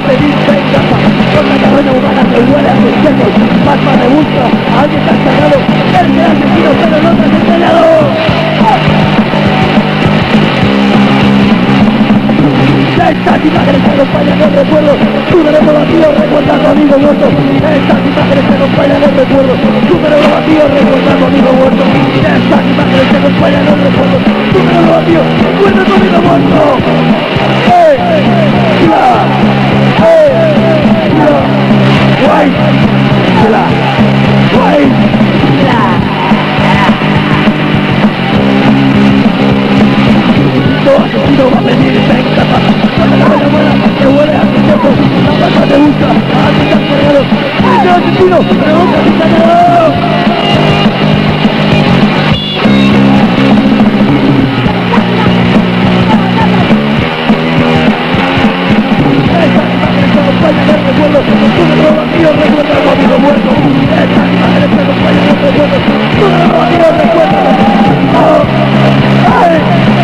pedir venganza contra la raza humana que huele a sus sesos. Batman le busca a alguien tan sagrado, él será asesino pero no desentrañado. Estas imágenes que acompañan el recuerdo, tu cerebro vacío recuerda a tu amigo muerto. Estas imágenes que acompañan el recuerdo, tu cerebro vacío recuerda a tu amigo muerto. Estas imágenes que acompañan el recuerdo, tu cerebro vacío recuerda a tu amigo muerto. ¡Hey! ¡Tira! ¡Hey! ¡Tira! ¡Guay! ¡Tira! ¡Guay! ¡Tira! Todo asesino va a pedir venganza cuando la bella buena que huele a sus sesos. La masa te busca a alguien tan cargado. ¡El asesino pregunta si está cargado! Estas imágenes que acompañan el recuerdo, tu cerebro vacío recuerda a tu amigo muerto. Estas imágenes que acompañan el recuerdo, tu cerebro vacío recuerda a tu amigo muerto. ¡Ay!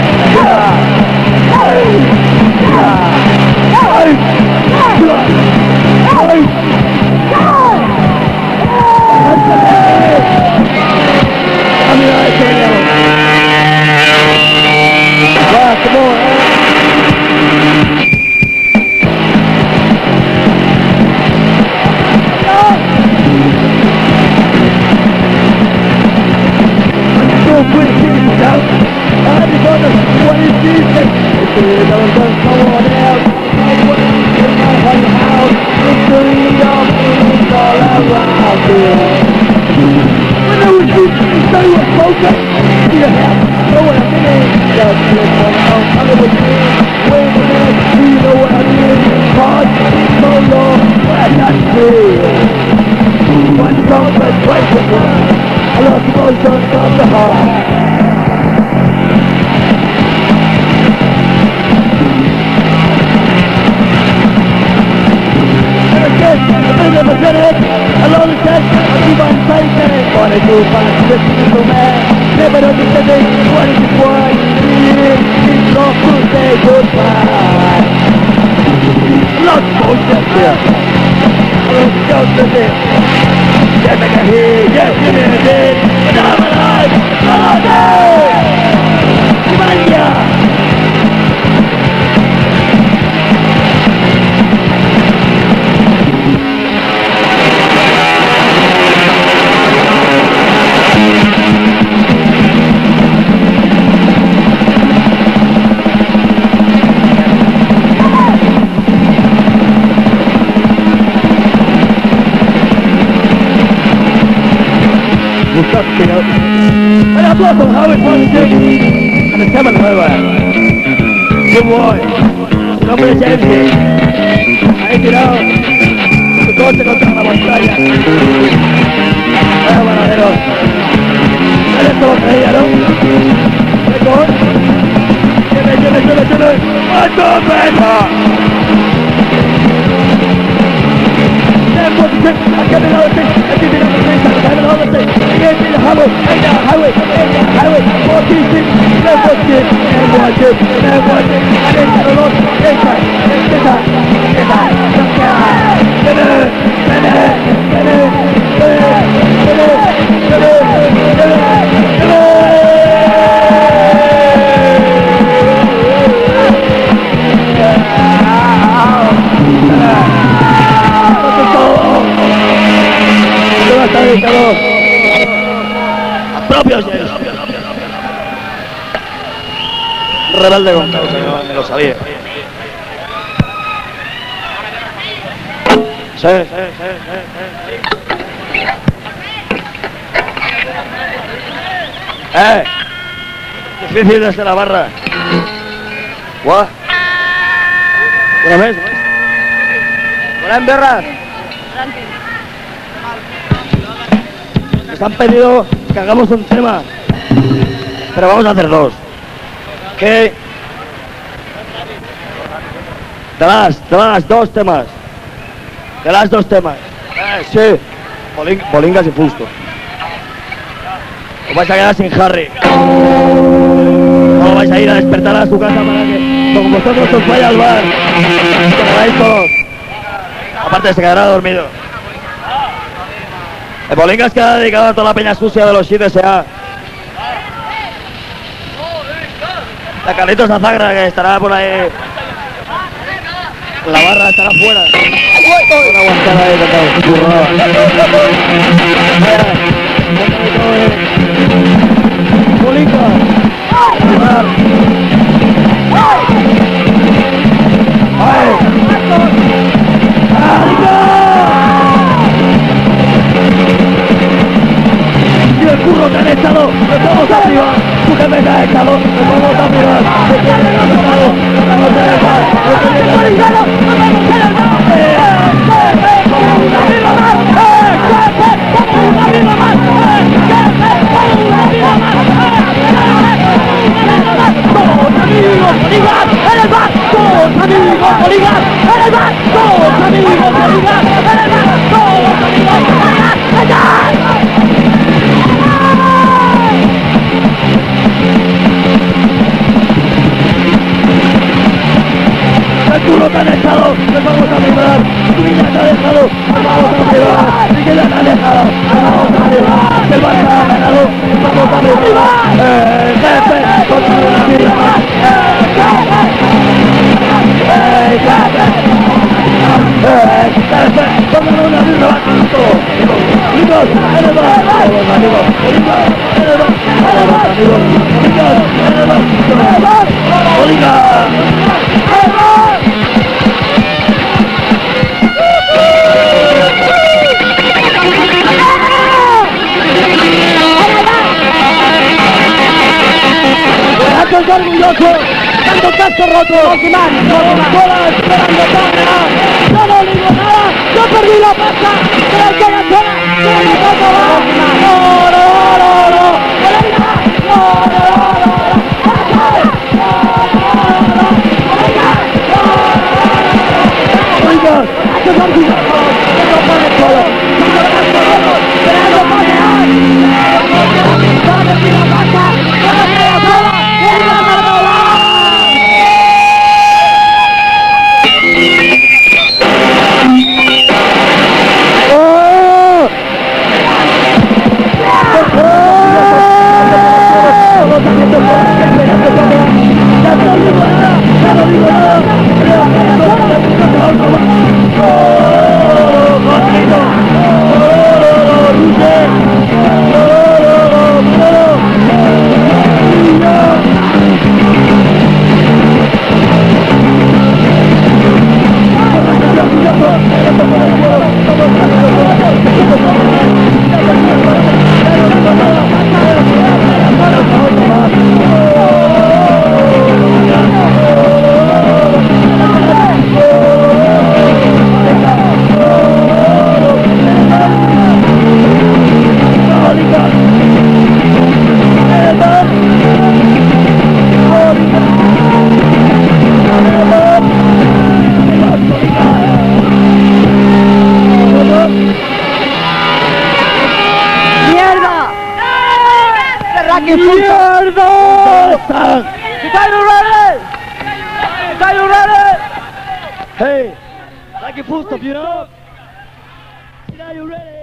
Un aplauso a Howard Positive and the Seven Nueva. Good boy. Su nombre es James. Ahí tirado. Su coche contra la pantalla. Bueno, bananeros. Dale esta botella, ¿no? Mejor. Lleve. ¡Alto, venga! I can't allow it. I did it on the same time. I can't allow it. I can't see the highway. 46, and watch it. I didn't get a lot. Rebelde con causa, me lo sabía. Sí. Difícil desde la barra. Guau. Una vez. Buenas berras. Nos han pedido que hagamos un tema, pero vamos a hacer dos. ¿Qué? De las dos temas. Sí. Bolingas y Fusto. Os vais a quedar sin Harry. No vais a ir a despertar a su casa para que con vosotros os vaya al bar. Que hagáis todos. Aparte se quedará dormido. El Bolingas que ha dedicado a toda la peña sucia de los Shit S.A. La Carlitos Azagra que estará por ahí. La barra estará fuera. Una aguantada ahí, Bolingas. Y el curro que han echado, nos vamos arriba. Su jefe se ha echado, nos vamos arriba. Se quiere el mercado, nos vamos a dejar. El culo que han echado, nos vamos a arribar. Tu vida te ha dejado, nos vamos a arribar. Miguel te ha dejado, nos vamos a arribar. El Barça ha ganado, nos vamos a arribar. Jefe, contra una vida más. Jefe, contra una vida más. Chicos, en el bar, los amigos. Chicos, en el bar, los amigos. Chicos, en el bar, Bolívar. Estoy orgulloso, tanto casco roto, bola esperando cámara, yo no digo nada, yo perdí la pasta, pero que la zona, que me toca va, no, Hey, like a full stop, you know? Are you ready?